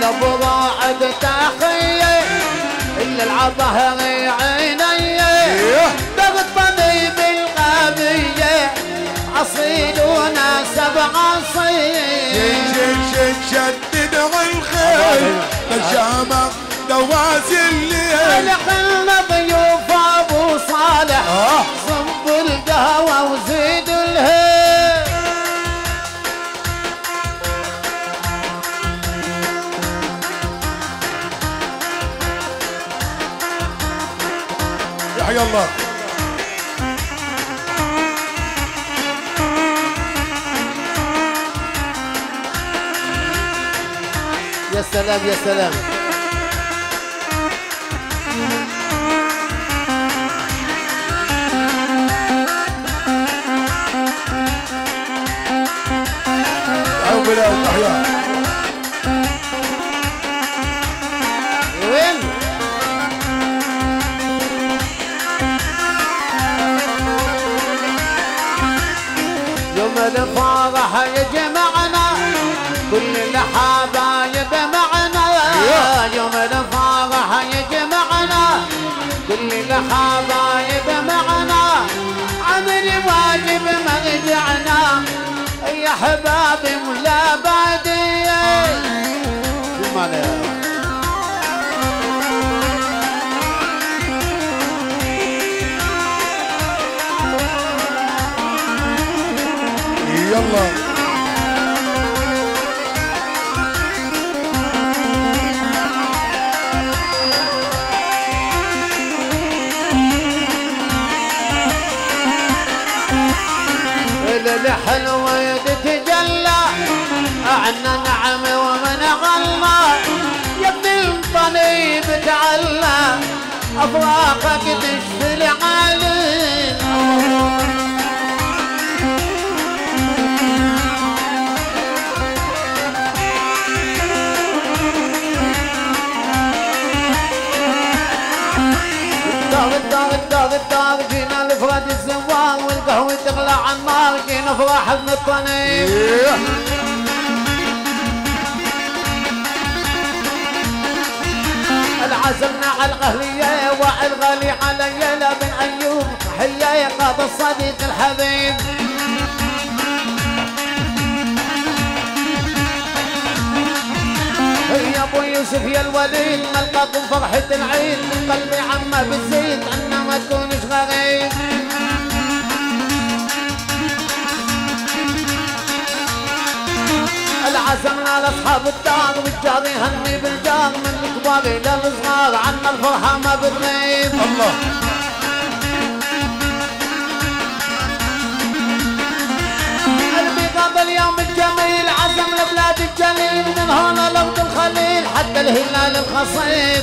بعد تخيي إلا العظهر عيني ضغطني بالغبية أصيل وناسب عصيل شدد الخيل نشامة دواسي الليل لقلنا ضيوف أبو صالح صب القهوة وزيد الهيل يحيى الله يا سلام يا سلام أو بلاد الأحياء وين يوم الفرح يجمعنا كل الحبايب معنا يوم الفرح يجمعنا كل الحبايب معنا عمل واجب مرجعنا يا حبابي ولا بعدي شو معنى يلا الحلوة تتجلى عنا نعم ومن غلى يا ابن الطنيب تعلى أفراقك تشفي العالم الدار جينا لفرد الزوار والقهوة تغلى على النار جينا فرح ابن الطنيب العزمنا على الغهلية والغالي علي لا بن أيوب حية قاضي الصديق الحبيب يا ابو يوسف يا الوليد نلقاكم فرحة العيد من قلبي عمه بتزيد عنا ما تكونش غريب العزمنا لاصحاب الدار والجار يهني بالجار من الكبار الى الصغار عنا الفرحة ما بتغيب الله قبل يوم الجميل عزم لبلاد الجليل من هنا لوط الخليل حتى الهلال الخصيب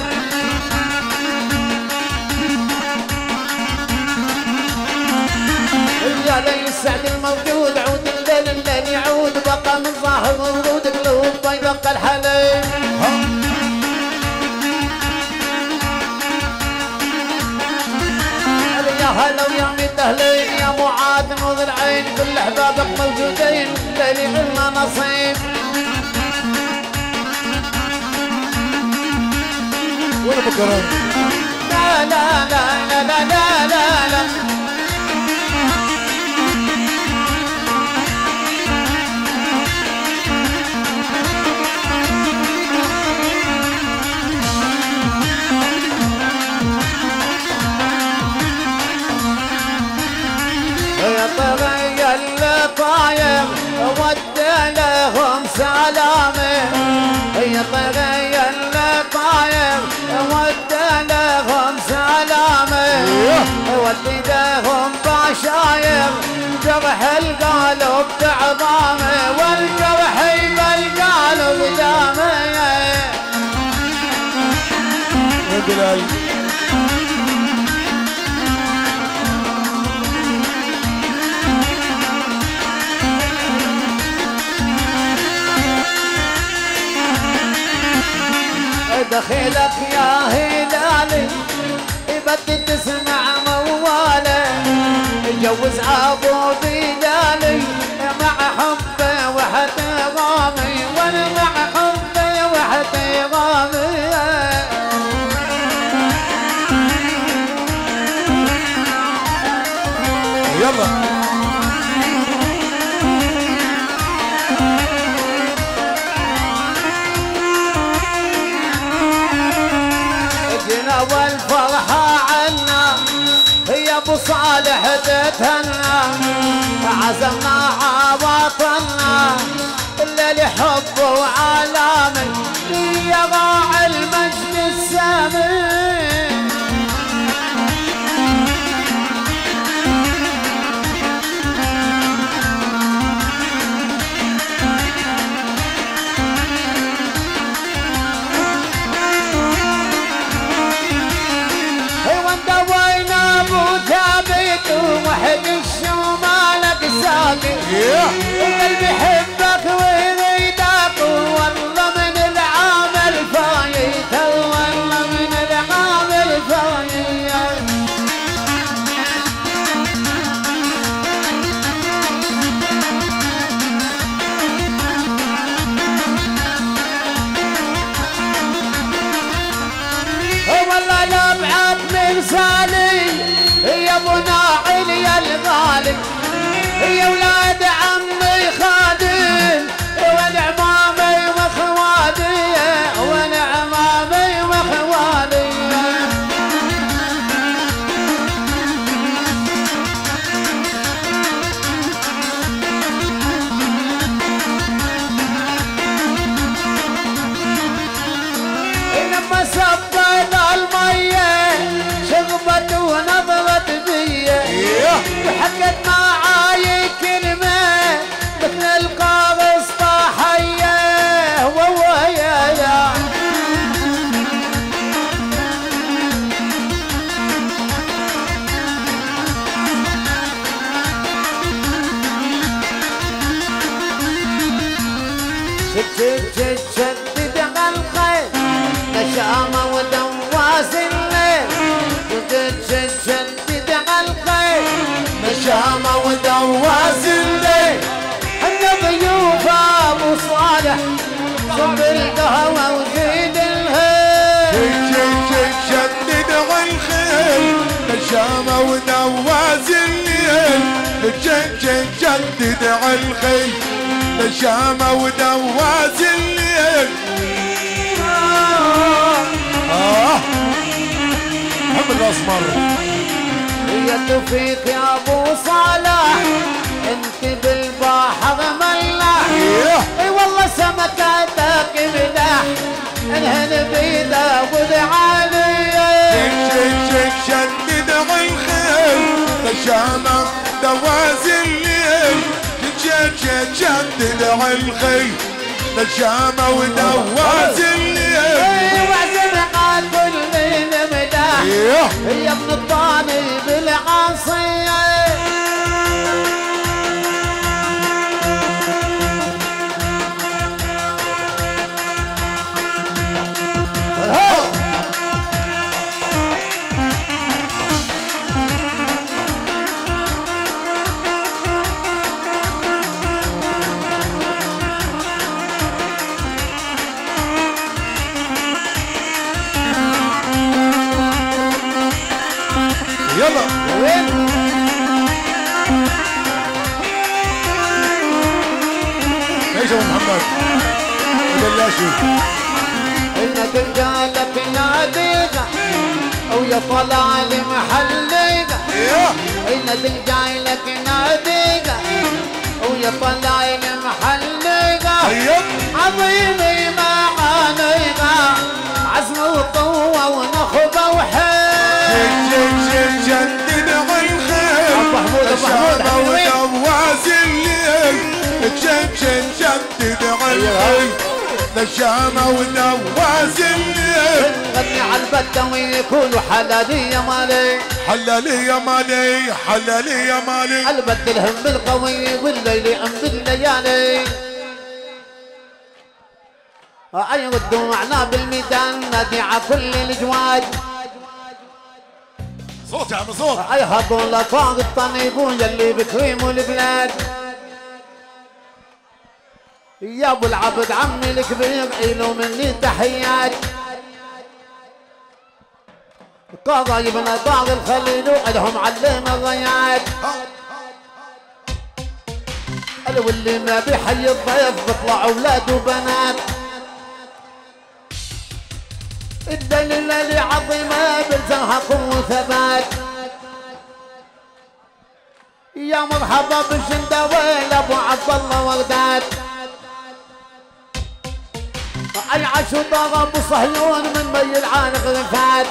يا ليل السعد الموجود عود الليل الليل يعود بقى من ظاهر ورود قلوب بيبقى الحليب يا هلا ويا ميت اهلين يا معاد نور العين كل احبابك موجودين ليلي لنا نصيب وين ابو كرم؟ لا لا لا لا لا لا لا, لا. يا طغي اللي طاير ودي لهم سلامي يا طغي اللي طاير ودي لهم سلامي ودي لهم بشاير جرح القلب تعظامي والجرح بالقلب دامي يا بلال دخيلك يا هلالي بدي تسمع موالي جوز ابو بلالي مع حبي واحترامي وانا مع حبي واحترامي جينا والفرحة عنا يا ابو صالح تتهنى عزمنا عواطنا الليل حب وعلام يا راعي المجد السامي وحد الشمالك ساكن وقلبي يحبك ويريدك والله من العام الفايت والله من العام الفايت والله لا بعد من سالي يا ابو ناعل يا الغالي يا ولاد عمي خادم ونعمامي واخوالي ونعمامي واخوالي لما سبينا الميه شغبت ونظرت وحكت معاي كلمة مثل القارص طاحية وويا شدد الخيل نشامة ودواس الليل شدد الخيل نشامة ودواس الليل حنا ضيوف ابو صالح صب القهوة وزيد الهيل شدد الخيل نشامة ودواس الليل شدد الخيل نشامة ودواس الليل محمد الاسمر يا توفيق يا ابو صالح انت بالبحر ملاح اي والله سمكاتك ملاح الهن بيده ودعاليه شدد الخيل نشامة دواس الليل شدد الخيل نشامة ودواس الليل وعزم قال كل من مداح يا ابن الطاني بالعاصية يلا وين ايش ابو محمد بلاشي انك رجالك ناديك ويا طلع لي محليك انك رجالك ناديك ويا طلع لي محليك عظيمي معانيك عزم وقوه ونخبه وحيل جدد الخيل نشامة ودواس الليل جدد الخيل نشامة ودواس الليل غني على البدة ويقولوا حلالي يا مالي حلالي يا مالي حلالي يا مالي البد الهم القوي والليل ام بالليالي يردوا معنا بالميدان نادي على كل الجواد صوت يا عم صوت يهضوا لفوق الطنيبون يلي بكريم البلاد يا ابو العبد عمي الكبير إله مني تحيات قرايبنا طاغ الخليل وعدهم علم الريات واللي ما بيحيي الضيف بيطلع اولاد وبنات الدليل اللي عظيم حق وثبات. يا مرحبا بالشندويل ابو عبد الله وغداد. اي عاشوا طاغ ابو صهيون من بي العانق رفات.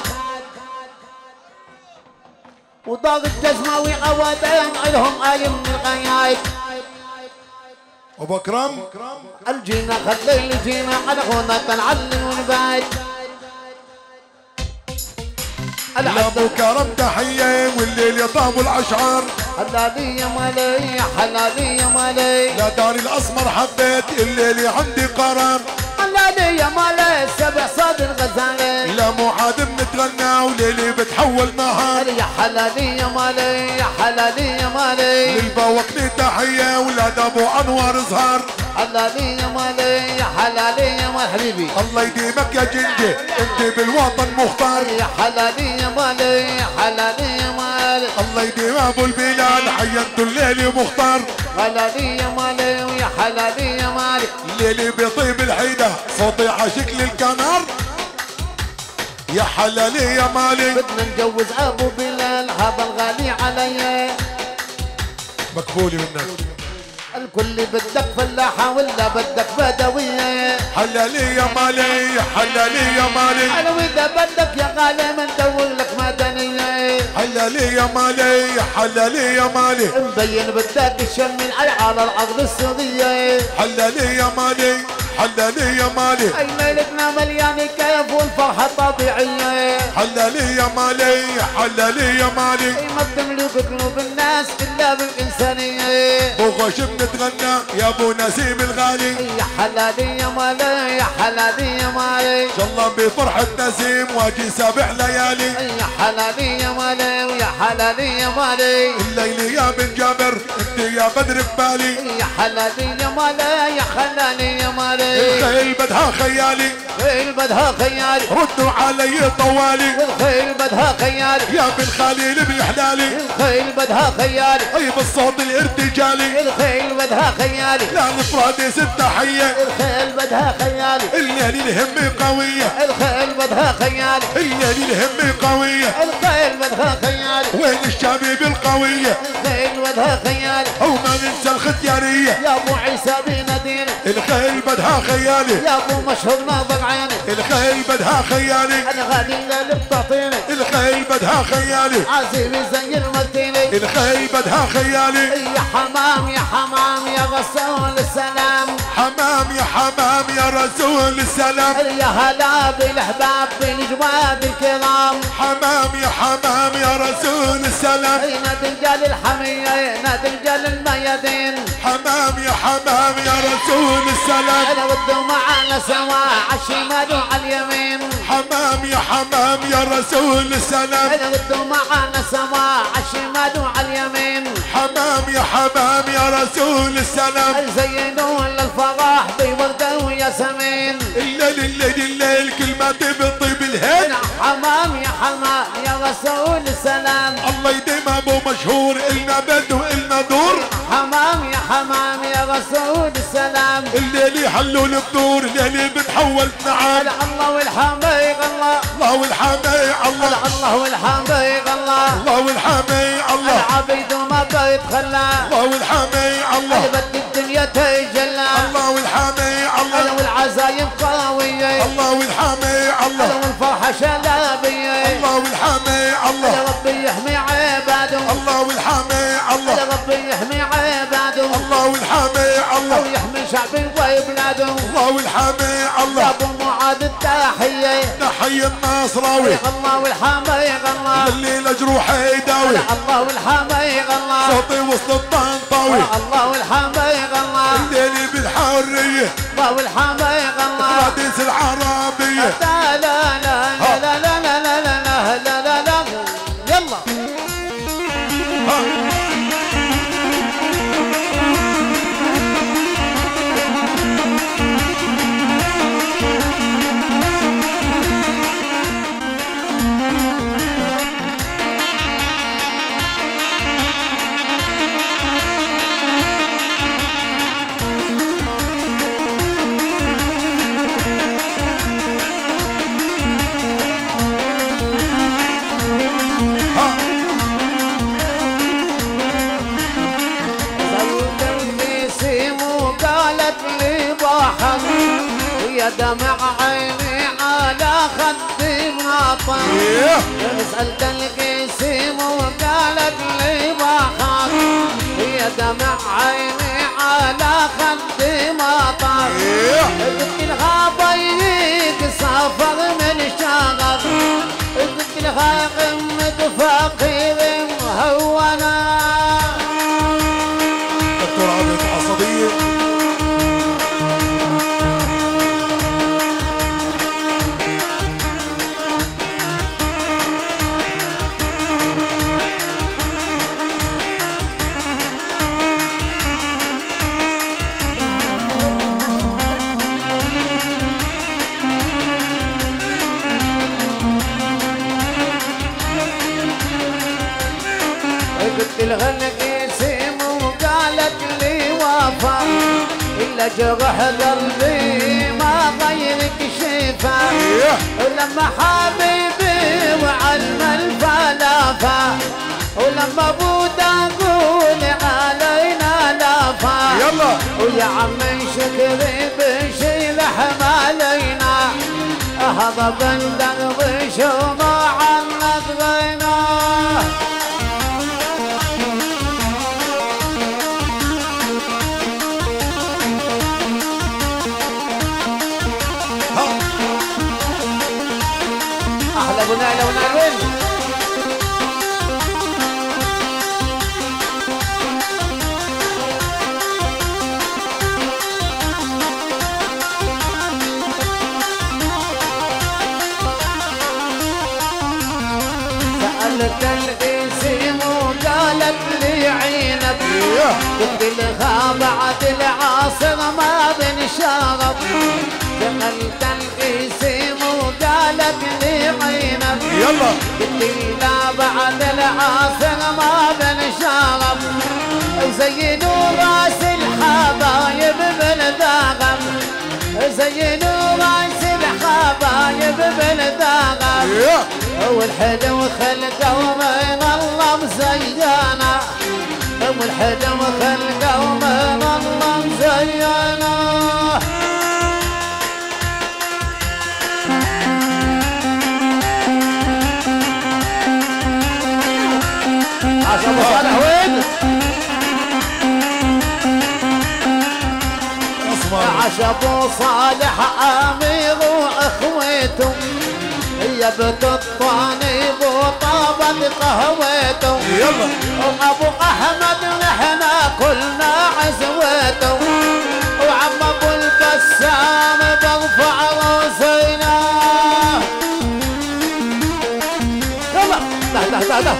وطاغ الجزماوي قوادين عندهم آي من القيايد. ابو اكرم الجينا خلي الجينا على خونا تنعلم ونبايد. يا ابو كرم تحيه والليل يطاب الاشعار. حلالي يا مالي حلالي يا مالي. يا دار الاسمر حبيت الليل عندي قرار. حلالي يا مالي سبع صاد الغزالي. لا مو عاد بنتغنى وليلي بتحول نهار. يا حلالي يا مالي يا حلالي يا مالي. للبوكني تحيه ولاد ابو انوار زهار. حلالي يا مالي يا حلالي يا مال حبيبي. الله يديمك يا جنجي انت بالوطن مختار. يا حلالي يا مالي يا حلالي يا مالي. الله يديم ابو البلاد حينتوا الليل مختار. حلالي يا مالي ويا حلالي يا مالي. الليل بيطيب الحيده صوتي عاشق للكنار. يا حلالي يا مالي. بدنا نجوز ابو بلال هذا الغالي علي. مقبولي منك. الكل بدك فلاحة ولا بدك بدوية. حلالي يا مالي حلالي يا مالي. انا واذا بدك يا غالي مندور لك مدنية. حلالي يا مالي حلالي يا مالي. مبين بدك الشمل على العقد السورية. حلالي يا مالي حلالي يا مالي. اي ليلتنا مليانة كيف والفرحة طبيعية. حلالي يا مالي حلالي يا مالي. اي ما بتملك قلوب الناس الا بالانسانية. بوغش بنتغنى يا ابو نسيم الغالي. يا حلالي يا مالي يا حلالي يا مالي. ان شاء الله بفرحة نسيم واجي سابع ليالي. يا حلالي يا مالي ويا حلالي يا مالي. الليل يا بن جابر انت يا بدر ببالي. يا حلالي يا مالي يا حلالي يا مالي. الخيل بدها خيالي. الخيل بدها خيالي. ردوا علي طوالي. الخيل بدها خيالي. يا بن خليل بحلالي. الخيل بدها خيالي. اي بالصوت الارتجالي. الخيل بدها خيالي. لا الفرادي ست حية. الخيل بدها خيالي. الليل الهمة قوية. الخيل بدها خيالي. الليل الهمة قوية. الخيل بدها خيالي. وين الشبيب القوية. الخيل بدها خيالي. او ما ننسى الختيارية. يا ابو عيسى بناديني. الخيل بدها خيالي. يا ابو مشهور ناظر عيني. الخيل بدها خيالي. انا غادي اللي بتعطيني. الخيل بدها خيالي. عزيمي زي المرتيني. الخيل بدها خيالي. يا حمام يا حمام يا رسول السلام. حمام يا حمام يا رسول السلام. يا هلا بالاحباب بالجواد الكرام. حمام يا حمام يا رسول السلام. نادي رجال الحمية نادي رجال الميادين. حمام يا حمام يا رسول السلام. انا ودوا معانا سوا عالشمال وعلى اليمين. حمام يا حمام يا رسول السلام. انا ودوا معانا سوا عالشمال وعلى اليمين. حمام يا حمام يا رسول السلام. زينوا للفرح بوردة وياسمين. الليل الليل الليل كل ما تبطيب الهيل. حمام يا حمام يا رسول السلام. الله يديم ابو مشهور النا بدو النا دور. حمام يا حمام يا رسول السلام. الليل يحلوا البدور الليل بتحول نعام. الله والحميق الله. الله والحامي الله. الله والحميق الله. الله والحامي الله. العبيد وما بيتخلى. الله والحامي الله. بدي الدنيا تجلى. الله والحامي الله. والعزايم قوية. الله والحامي الله. والفرحة شلابية. الله والحامي الله. يا ربي يحمي عباده. الله والحامي الله. يا ربي يحمي عباده. الله والحامي الله. ويحمي شعبي وبلاده. الله والحامي الله. يا ابو معاذ التحية. تحية الناصراوي. الله والحميق الله. الليلة جروحي يداوي. الله والحميق الله. صوتي وسط الطنطاوي. الله والحميق الله. الليلة بالحرية. الله والحميق الله. رادس العربية. لا لا لا لا لا لا لا لا لا لا لا. يلا دمع عيني على خدي مطر. سألت القسيم وقالت لي بخاف، يا دمع عيني على خدي مطر. قلت لها ضيق سافر من شغف، قلت لها قمة فقير هو انا. دكتور عبد عصبية قلت لها القسيم وقالت لي وفا، إلا جرح قلبي ما غيرك شفا. ولما حبيبي وعلم الفلافة، ولما بود أقول علينا لافا. يلا ويا عمي شكري بشيل حمالينا، هذا بندق شوما عنك غينا. احلى بناء لو نعمل سألت القسيم وقالت لي عينك، قلت لها بعد العصر ما بنشرب. سألت القسيم وقالت لي عينك، يلا قلت لا بعد العصر ما بنشرب. زينوا راس الحبايب بالدغم، زينوا راس الحبايب بالدغم. والحلو خلقه من الله مزينا، والحلو خلقه من الله مزينا. عشان ابو صالح وين؟ عشان ابو صالح امير واخوته، هي بتطاني وطابت قهوته. يلا وابو احمد نحنا كلنا عزوته، وعم ابو البسام برفع راسينا. يلا لا لا لا لا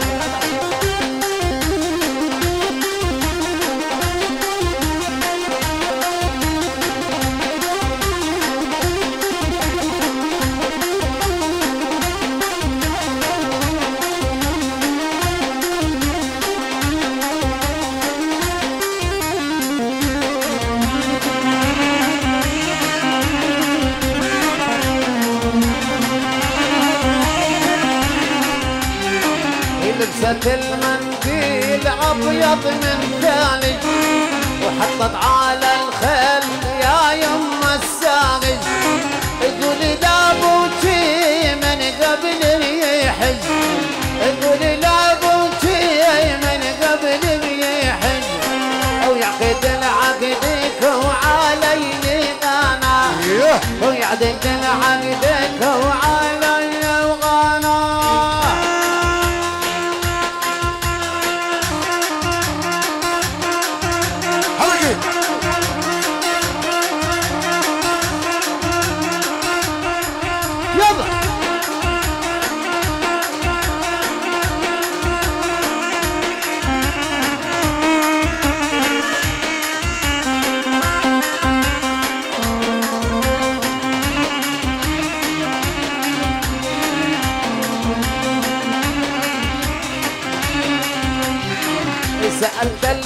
لبست المنديل ابيض من ثلج، وحطت على الخيل يا يما الساغج. تقولي لابوكي من قبل يحج، تقولي لابوكي من قبل يحج. ويعقد العقدك وعلي غانا، ويعقد العقدك وعلي غانا. سألت